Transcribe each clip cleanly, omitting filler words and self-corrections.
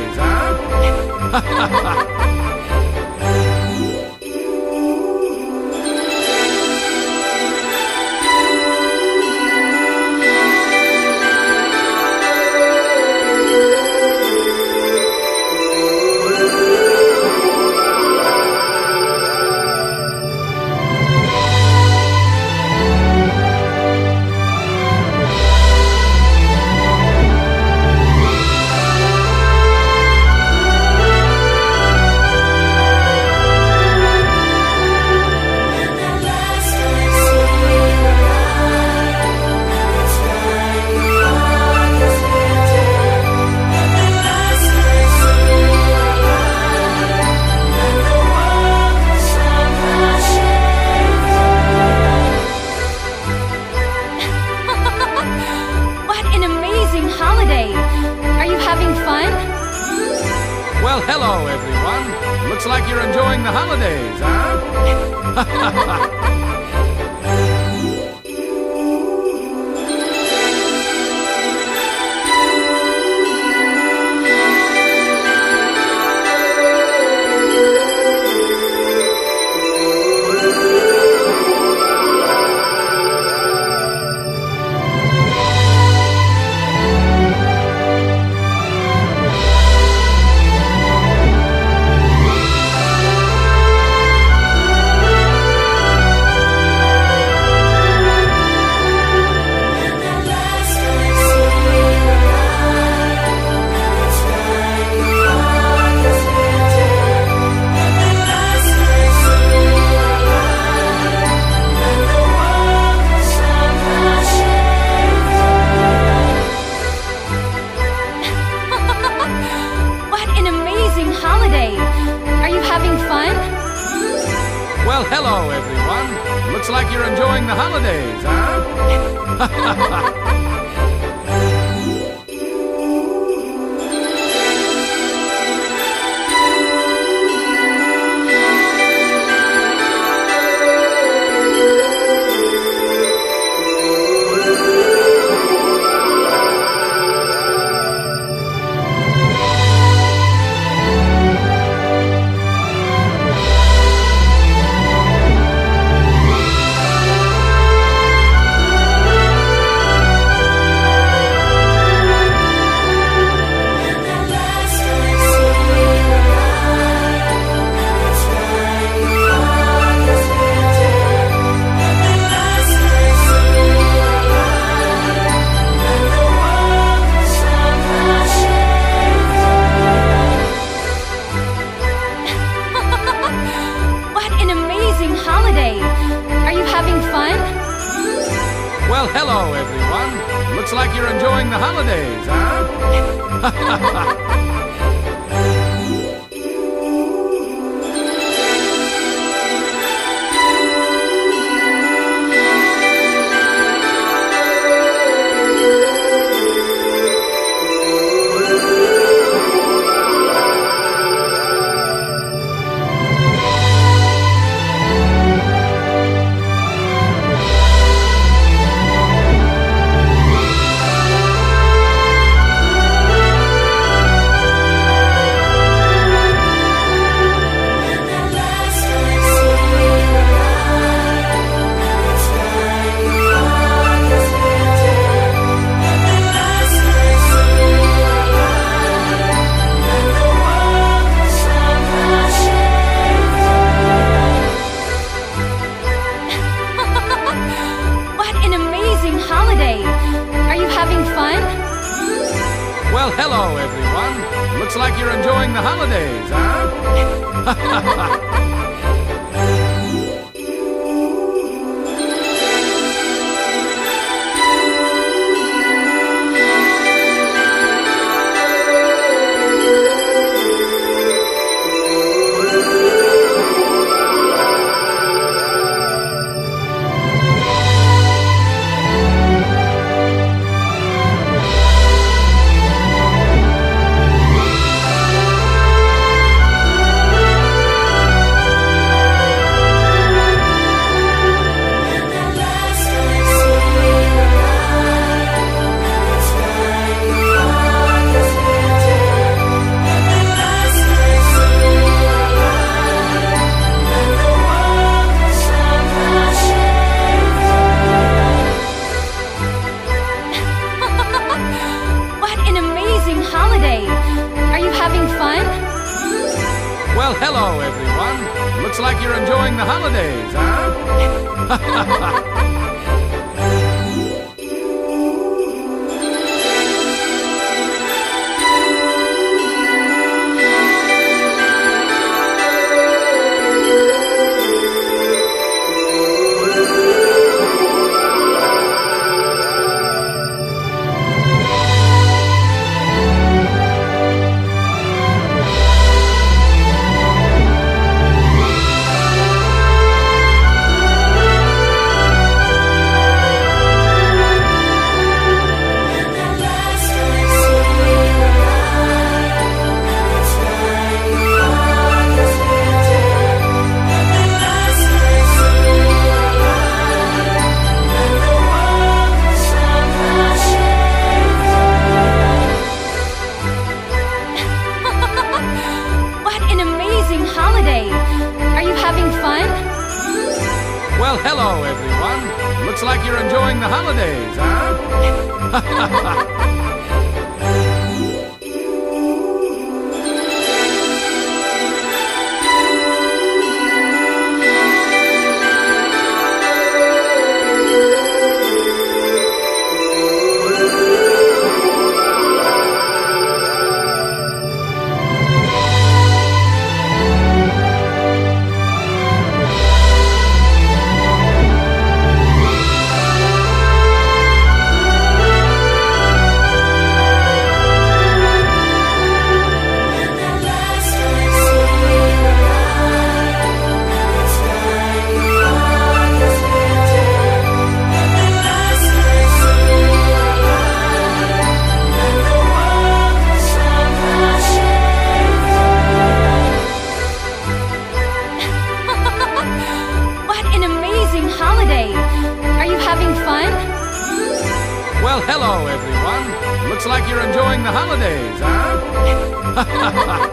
holidays, huh? Well, hello, everyone. Looks like you're enjoying the holidays, huh? Well, hello, everyone. Looks like you're enjoying the holidays, huh? Well, hello, everyone. Looks like you're enjoying the holidays, huh? Well, hello, everyone. Looks like you're enjoying the holidays, huh? hello, everyone. Looks like you're enjoying the holidays, huh? Holiday. Are you having fun? Well, hello, everyone. Looks like you're enjoying the holidays, huh? Holiday. Are you having fun? Well, hello, everyone. Looks like you're enjoying the holidays, huh?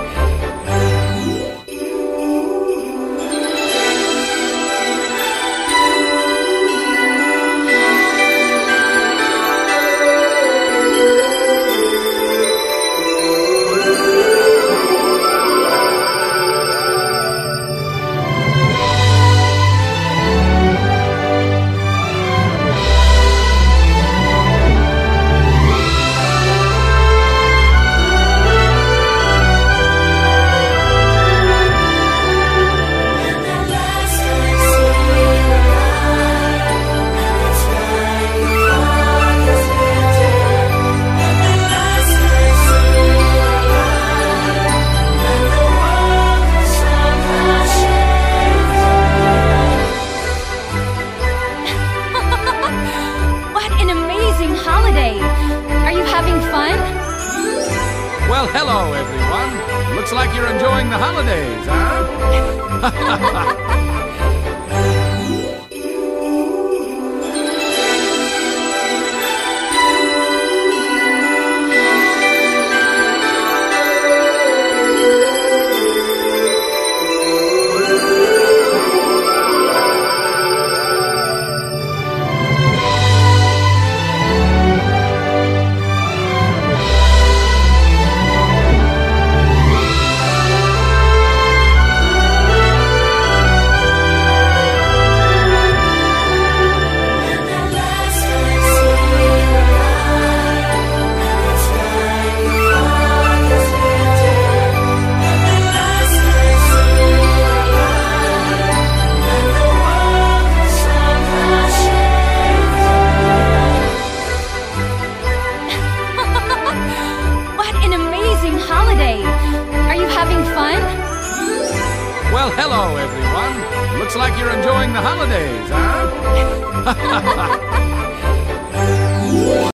Holiday. Are you having fun? Well, hello, everyone. Looks like you're enjoying the holidays, huh? Holiday. Are you having fun? Well, hello, everyone. Looks like you're enjoying the holidays, huh?